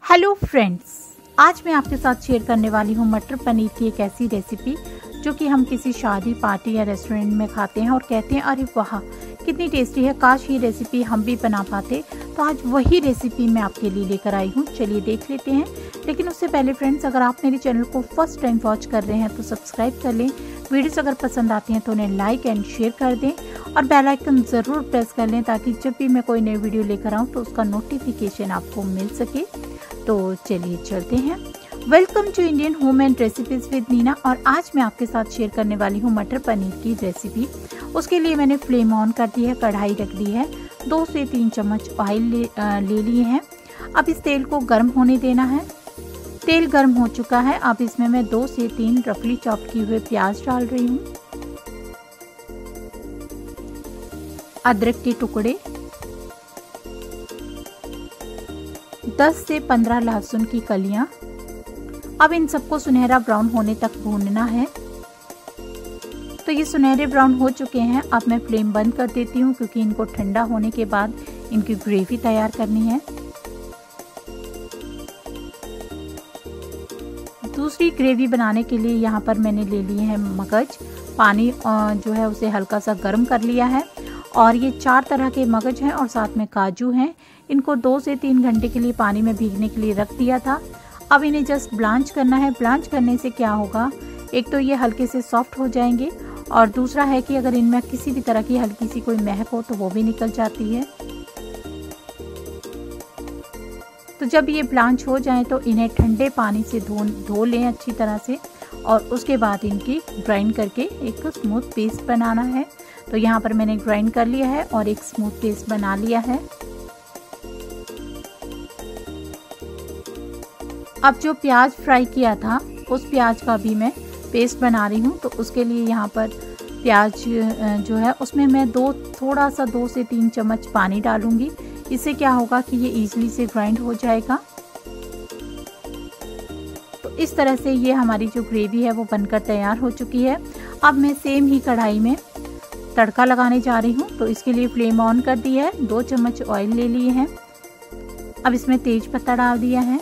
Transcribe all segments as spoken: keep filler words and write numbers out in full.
Hello friends, आज मैं आपके साथ शेयर करने वाली हूँ मटर पनीर की एक ऐसी रेसिपी जो कि हम किसी शादी पार्टी या रेस्टोरेंट में खाते हैं और कहते हैं अरे वाह कितनी टेस्टी है, काश ये रेसिपी हम भी बना पाते। तो आज वही रेसिपी मैं आपके लिए लेकर आई हूँ, चलिए देख लेते हैं। लेकिन उससे पहले फ्रेंड्स, अगर आप मेरे चैनल को फर्स्ट टाइम वॉच कर रहे हैं तो सब्सक्राइब कर लें, वीडियोस अगर पसंद आती हैं तो उन्हें लाइक एंड शेयर कर दें और बेल आइकन ज़रूर प्रेस कर लें ताकि जब भी मैं कोई नई वीडियो लेकर आऊँ तो उसका नोटिफिकेशन आपको मिल सके। तो चलिए चलते हैं। Welcome to Indian home and recipes with Neena. और आज मैं आपके साथ शेयर करने वाली हूँ मटर पनीर की रेसिपी। उसके लिए मैंने फ्लेम ऑन कर दी है, कढ़ाई रख दी है, दो से तीन चम्मच ऑयल ले, ले लिए हैं। अब इस तेल को गर्म होने देना है। तेल गर्म हो चुका है। अब इसमें मैं दो से तीन रफली चॉप किए हुए प्याज डाल रही हूँ, अदरक के टुकड़े, दस से पंद्रह लहसुन की कलियां। अब इन सबको सुनहरा ब्राउन होने तक भूनना है। तो ये सुनहरे ब्राउन हो चुके हैं। अब मैं फ्लेम बंद कर देती हूँ क्योंकि इनको ठंडा होने के बाद इनकी ग्रेवी तैयार करनी है। दूसरी ग्रेवी बनाने के लिए यहाँ पर मैंने ले लिए हैं मगज। पानी जो है उसे हल्का सा गर्म कर लिया है और ये चार तरह के मगज हैं और साथ में काजू हैं। इनको दो से तीन घंटे के लिए पानी में भीगने के लिए रख दिया था। अब इन्हें जस्ट ब्लांच करना है। ब्लांच करने से क्या होगा, एक तो ये हल्के से सॉफ्ट हो जाएंगे और दूसरा है कि अगर इनमें किसी भी तरह की हल्की सी कोई महक हो तो वो भी निकल जाती है। तो जब ये ब्लांच हो जाए तो इन्हें ठंडे पानी से धो धो लें अच्छी तरह से और उसके बाद इनकी ग्राइंड करके एक स्मूथ पेस्ट बनाना है। तो यहाँ पर मैंने ग्राइंड कर लिया है और एक स्मूथ पेस्ट बना लिया है। अब जो प्याज फ्राई किया था उस प्याज का भी मैं पेस्ट बना रही हूँ। तो उसके लिए यहाँ पर प्याज जो है उसमें मैं दो थोड़ा सा दो से तीन चम्मच पानी डालूंगी। इससे क्या होगा कि ये इजीली से ग्राइंड हो जाएगा। तो इस तरह से ये हमारी जो ग्रेवी है वो बनकर तैयार हो चुकी है। अब मैं सेम ही कढ़ाई में तड़का लगाने जा रही हूँ। तो इसके लिए फ्लेम ऑन कर दी है, दो चम्मच ऑयल ले लिए हैं। अब इसमें तेज पत्ता डाल दिया है,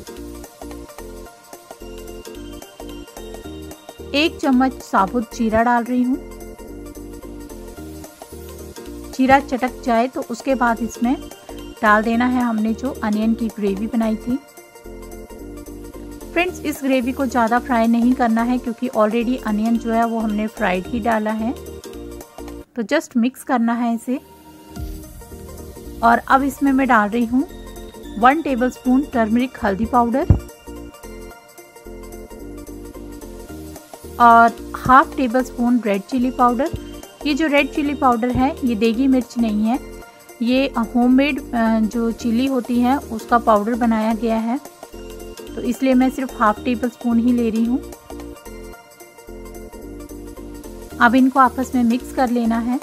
एक चम्मच साबुत जीरा डाल रही हूँ। जीरा चटक जाए तो उसके बाद इसमें डाल देना है हमने जो अनियन की ग्रेवी बनाई थी। फ्रेंड्स, इस ग्रेवी को ज़्यादा फ्राई नहीं करना है क्योंकि ऑलरेडी अनियन जो है वो हमने फ्राइड ही डाला है। तो जस्ट मिक्स करना है इसे। और अब इसमें मैं डाल रही हूँ वन टेबलस्पून टर्मरिक हल्दी पाउडर और half tablespoon red chilli powder. ये जो रेड चिली पाउडर है ये देगी मिर्च नहीं है, ये होममेड जो चिली होती है उसका पाउडर बनाया गया है। तो इसलिए मैं सिर्फ हाफ टेबल स्पून ही ले रही हूँ। अब इनको आपस में मिक्स कर लेना है।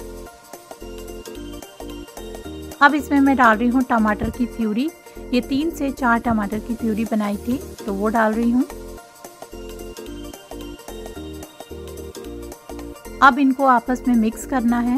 अब इसमें मैं डाल रही हूँ टमाटर की प्यूरी। ये तीन से चार टमाटर की प्यूरी बनाई थी तो वो डाल रही हूँ। अब इनको आपस में मिक्स करना है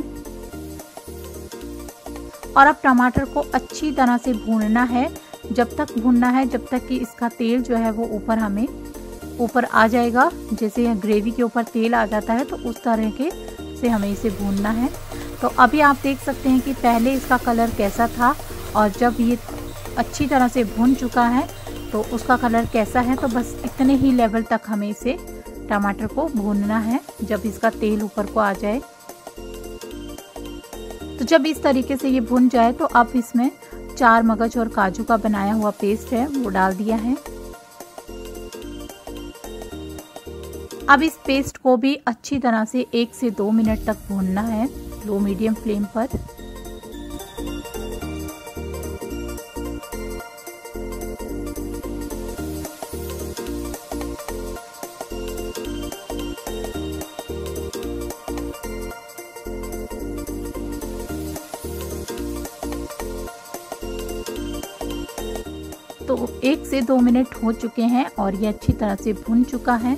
और अब टमाटर को अच्छी तरह से भूनना है। जब तक भूनना है जब तक कि इसका तेल जो है वो ऊपर हमें ऊपर आ जाएगा। जैसे ग्रेवी के ऊपर तेल आ जाता है तो उस तरह के से हमें इसे भूनना है। तो अभी आप देख सकते हैं कि पहले इसका कलर कैसा था और जब ये अच्छी तरह से भून चुका है तो उसका कलर कैसा है। तो बस इतने ही लेवल तक हमें इसे टमाटर को भूनना है जब इसका तेल ऊपर को आ जाए। तो जब इस तरीके से ये भुन जाए तो अब इसमें चार मगज और काजू का बनाया हुआ पेस्ट है वो डाल दिया है। अब इस पेस्ट को भी अच्छी तरह से एक से दो मिनट तक भूनना है लो मीडियम फ्लेम पर। तो एक से दो मिनट हो चुके हैं और ये अच्छी तरह से भुन चुका है।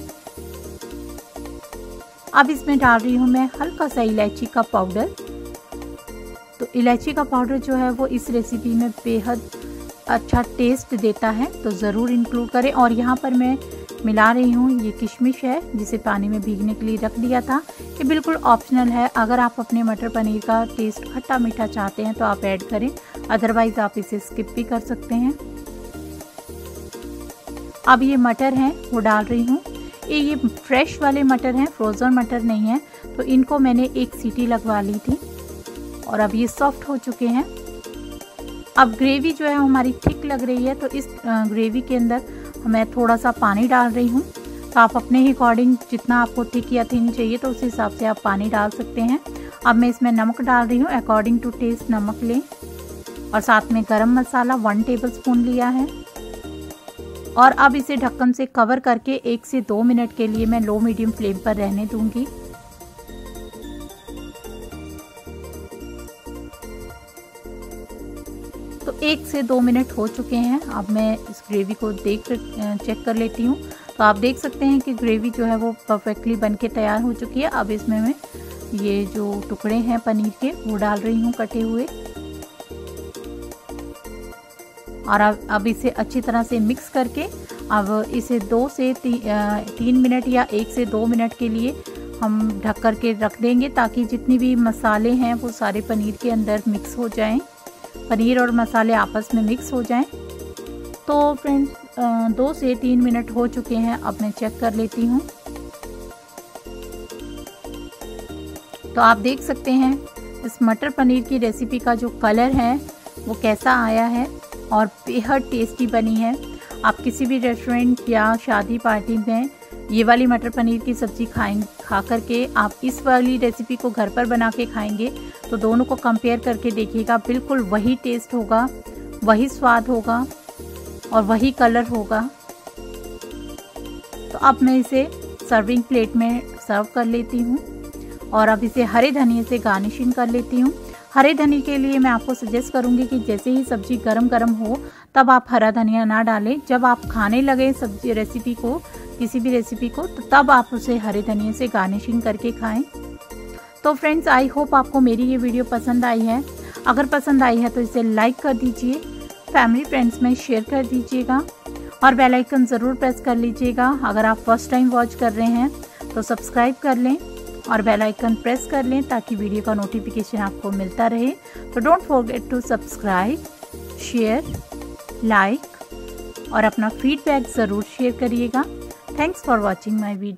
अब इसमें डाल रही हूँ मैं हल्का सा इलायची का पाउडर। तो इलायची का पाउडर जो है वो इस रेसिपी में बेहद अच्छा टेस्ट देता है तो ज़रूर इंक्लूड करें। और यहाँ पर मैं मिला रही हूँ ये किशमिश है, जिसे पानी में भीगने के लिए रख दिया था। ये बिल्कुल ऑप्शनल है, अगर आप अपने मटर पनीर का टेस्ट खट्टा मीठा चाहते हैं तो आप ऐड करें, अदरवाइज़ आप इसे स्किप भी कर सकते हैं। अब ये मटर हैं वो डाल रही हूँ। ये ये फ्रेश वाले मटर हैं, फ्रोज़न मटर नहीं है, तो इनको मैंने एक सीटी लगवा ली थी और अब ये सॉफ्ट हो चुके हैं। अब ग्रेवी जो है हमारी थिक लग रही है, तो इस ग्रेवी के अंदर मैं थोड़ा सा पानी डाल रही हूँ। तो आप अपने ही अकॉर्डिंग जितना आपको थिक या थिन चाहिए तो उस हिसाब से आप पानी डाल सकते हैं। अब मैं इसमें नमक डाल रही हूँ, अकॉर्डिंग टू टेस्ट नमक लें। और साथ में गरम मसाला वन टेबलस्पून लिया है। और अब इसे ढक्कन से कवर करके एक से दो मिनट के लिए मैं लो मीडियम फ्लेम पर रहने दूंगी। तो एक से दो मिनट हो चुके हैं। अब मैं इस ग्रेवी को देख चेक कर लेती हूँ। तो आप देख सकते हैं कि ग्रेवी जो है वो परफेक्टली बनके तैयार हो चुकी है। अब इसमें मैं ये जो टुकड़े हैं पनीर के वो डाल रही हूँ कटे हुए। और अब अब इसे अच्छी तरह से मिक्स करके अब इसे दो से ती, तीन मिनट या एक से दो मिनट के लिए हम ढक कर के रख देंगे, ताकि जितनी भी मसाले हैं वो सारे पनीर के अंदर मिक्स हो जाएं, पनीर और मसाले आपस में मिक्स हो जाएं। तो फ्रेंड्स दो से तीन मिनट हो चुके हैं। अब मैं चेक कर लेती हूँ। तो आप देख सकते हैं इस मटर पनीर की रेसिपी का जो कलर है वो कैसा आया है और बेहद टेस्टी बनी है। आप किसी भी रेस्टोरेंट या शादी पार्टी में ये वाली मटर पनीर की सब्ज़ी खाएं खा करके आप इस वाली रेसिपी को घर पर बना के खाएंगे तो दोनों को कंपेयर करके देखिएगा, बिल्कुल वही टेस्ट होगा, वही स्वाद होगा और वही कलर होगा। तो अब मैं इसे सर्विंग प्लेट में सर्व कर लेती हूँ और अब इसे हरे धनिए से गार्निशिंग कर लेती हूँ। हरे धनिए के लिए मैं आपको सजेस्ट करूंगी कि जैसे ही सब्जी गरम गरम हो तब आप हरा धनिया ना डालें। जब आप खाने लगे सब्जी रेसिपी को, किसी भी रेसिपी को, तो तब आप उसे हरे धनिए से गार्निशिंग करके खाएं। तो फ्रेंड्स, आई होप आपको मेरी ये वीडियो पसंद आई है। अगर पसंद आई है तो इसे लाइक कर दीजिए, फैमिली फ्रेंड्स में शेयर कर दीजिएगा और बेल आइकन ज़रूर प्रेस कर लीजिएगा। अगर आप फर्स्ट टाइम वॉच कर रहे हैं तो सब्सक्राइब कर लें और बेल आइकन प्रेस कर लें ताकि वीडियो का नोटिफिकेशन आपको मिलता रहे। तो don't forget to subscribe, share, like और अपना फीडबैक ज़रूर शेयर करिएगा। Thanks for watching my video.